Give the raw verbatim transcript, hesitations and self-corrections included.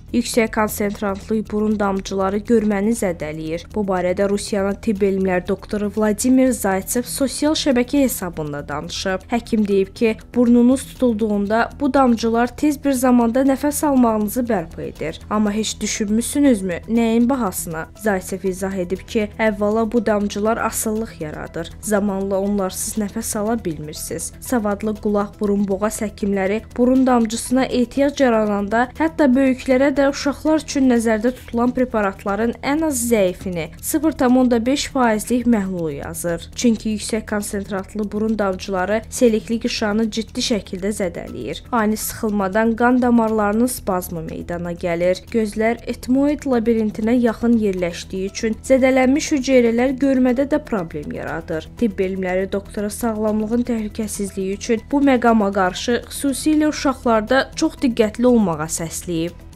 Yüksək konsentratlı burun damcıları görməni zədələyir. Bu barədə Rusiyanın tibb elmləri doktoru Vladimir Zaytsev sosial şəbəkə hesabında danışıb. Həkim deyib ki, burnunuz tutulduğunda bu damcılar tez bir zamanda nəfəs almağınızı bərpa edir. Amma heç düşünmüsünüzmü, nəyin bahasına? Zaytsev izah edib ki, əvvəla bu damcılar asıllıq yaradır. Zamanla onlarsız nəfəs ala bilmirsiniz. Savadlı qulaq, burun, boğaz həkimləri burun damcısına ehtiyac yarananda hətta böyüklərə də uşaqlar üçün nəzərdə tutulan preparatların ən az zəifini sıfır tam beş faizlik məhlulu yazır. Çünki yüksək konsentratlı burun damcıları selikli qışanı ciddi şəkildə zədələyir. Ani sıxılmadan qan damarlarının spazmı meydana gəlir. Gözlər etmoid labirintinə yaxın yerləşdiyi üçün zədələnmiş hüceyrələr görmədə də problem yaradır. Tibb elmləri doktora sağlamlığın təhlükəsizliyi üçün bu məqama qarşı xüsusilə uşaqlarda çox diqqətli olmağa səsləyib.